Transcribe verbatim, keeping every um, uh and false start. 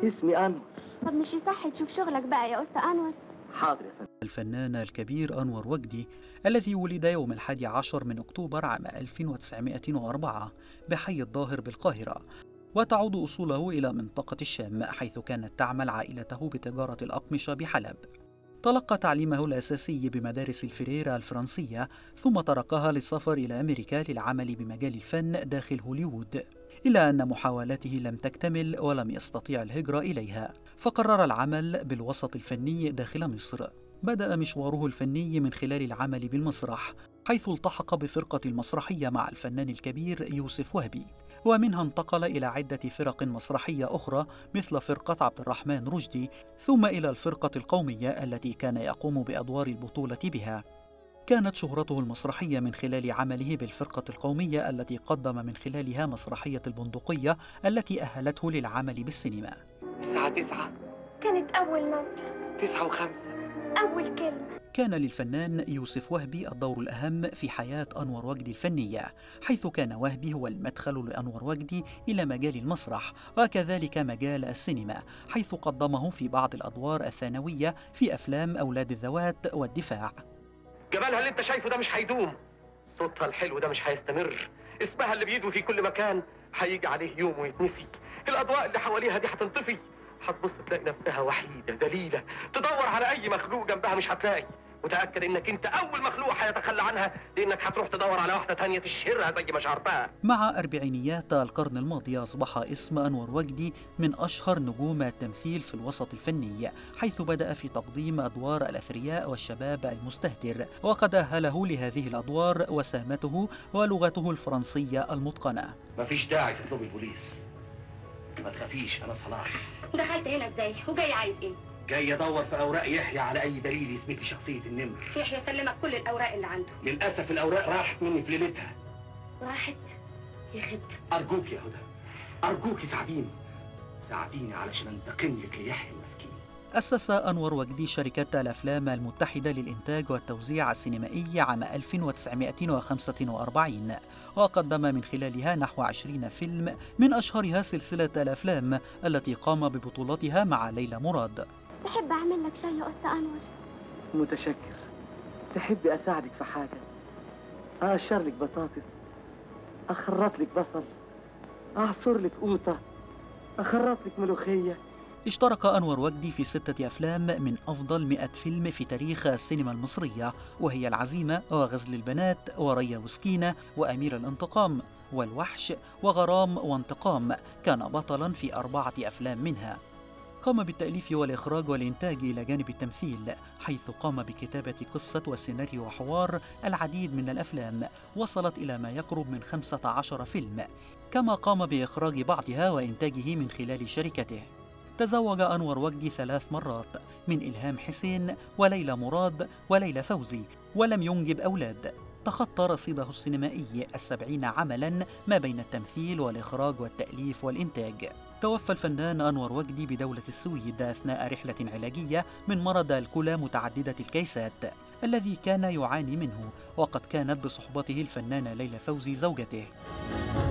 اسمي أنور. طب مش يصح تشوف شغلك بقى يا أستاذ أنور؟ حاضر يا فندم. الفنان الكبير أنور وجدي الذي ولد يوم الحادي عشر من أكتوبر عام ألف وتسعمائة وأربعة بحي الظاهر بالقاهرة، وتعود أصوله إلى منطقة الشام حيث كانت تعمل عائلته بتجارة الأقمشة بحلب. تلقى تعليمه الأساسي بمدارس الفريرة الفرنسية، ثم تركها للسفر إلى أمريكا للعمل بمجال الفن داخل هوليوود، إلا أن محاولاته لم تكتمل ولم يستطيع الهجرة إليها، فقرر العمل بالوسط الفني داخل مصر. بدأ مشواره الفني من خلال العمل بالمسرح، حيث التحق بفرقة المسرحية مع الفنان الكبير يوسف وهبي، ومنها انتقل إلى عدة فرق مسرحية أخرى مثل فرقة عبد الرحمن رشدي، ثم إلى الفرقة القومية التي كان يقوم بأدوار البطولة بها. كانت شهرته المسرحية من خلال عمله بالفرقة القومية التي قدم من خلالها مسرحية البندقية التي أهلته للعمل بالسينما. الساعة تسعة. كانت أول نظرة. تسعة وخمسة. أول كلمة. كان للفنان يوسف وهبي الدور الأهم في حياة أنور وجدي الفنية، حيث كان وهبي هو المدخل لأنور وجدي إلى مجال المسرح وكذلك مجال السينما، حيث قدمه في بعض الأدوار الثانوية في أفلام أولاد الذوات والدفاع. جمالها اللي انت شايفه ده مش هيدوم، صوتها الحلو ده مش هيستمر، اسمها اللي بيدوي في كل مكان هيجي عليه يوم ويتنسي، الأضواء اللي حواليها دي هتنطفي، هتبص تلاقي نفسها وحيدة ذليلة، تدور على أي مخلوق جنبها مش هتلاقي، وتأكد إنك أنت أول مخلوق هيتخلى عنها، لأنك هتروح تدور على واحدة تانية تشهرها زي ما شهرتها. مع أربعينيات القرن الماضي أصبح اسم أنور وجدي من أشهر نجوم التمثيل في الوسط الفني، حيث بدأ في تقديم أدوار الأثرياء والشباب المستهتر، وقد أهله لهذه الأدوار وسامته ولغته الفرنسية المتقنة. مفيش داعي تطلبي البوليس، ما تخافيش، أنا صلاح. دخلت هنا إزاي؟ وجاي عايز إيه؟ جاي ادور في اوراق يحيى على اي دليل يثبت لي شخصيه النمر. يحيى سلمك كل الاوراق اللي عنده. للاسف الاوراق راحت مني في ليلتها. راحت؟ يا خدت. ارجوك يا هدى، ارجوك ساعديني ساعديني علشان انتقم لك ليحيى المسكين. أسس أنور وجدي شركة الأفلام المتحدة للإنتاج والتوزيع السينمائي عام ألف وتسعمائة وخمسة وأربعين، وقدم من خلالها نحو عشرين فيلم، من أشهرها سلسلة الأفلام التي قام ببطولتها مع ليلى مراد. تحب أعمل لك شاي يا أستاذ أنور؟ متشكر. تحبي أساعدك في حاجة؟ أقشر لك بطاطس، أخرط لك بصل، أعصر لك قوطة، أخرط لك ملوخية. اشترك أنور وجدي في ستة أفلام من أفضل مئة فيلم في تاريخ السينما المصرية، وهي العزيمة وغزل البنات وريا وسكينة وأمير الانتقام والوحش وغرام وانتقام. كان بطلا في أربعة أفلام منها. قام بالتأليف والإخراج والإنتاج إلى جانب التمثيل، حيث قام بكتابة قصة وسيناريو وحوار العديد من الأفلام وصلت إلى ما يقرب من خمسة عشر فيلم، كما قام بإخراج بعضها وإنتاجه من خلال شركته. تزوج أنور وجدي ثلاث مرات من إلهام حسين وليلى مراد وليلى فوزي، ولم ينجب أولاد. تخطى رصيده السينمائي السبعين عملاً ما بين التمثيل والإخراج والتأليف والإنتاج. توفى الفنان أنور وجدي بدولة السويد أثناء رحلة علاجية من مرض الكلى متعددة الكيسات الذي كان يعاني منه، وقد كانت بصحبته الفنانة ليلى فوزي زوجته.